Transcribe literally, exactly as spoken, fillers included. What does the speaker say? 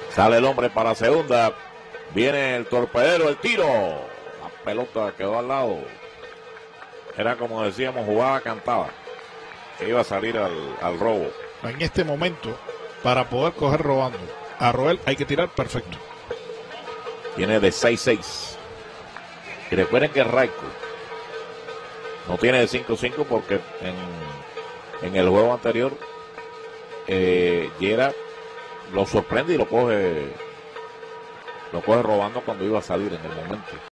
Sale el hombre para segunda. Viene el torpedero, el tiro. La pelota quedó al lado. Era como decíamos, jugada cantada. Que iba a salir al, al robo. En este momento, para poder coger robando a Roel, hay que tirar perfecto. Tiene de seis seis. Y recuerden que Raico no tiene de cinco cinco porque en, en el juego anterior eh, Yera lo sorprende y lo coge lo coge robando cuando iba a salir en el momento.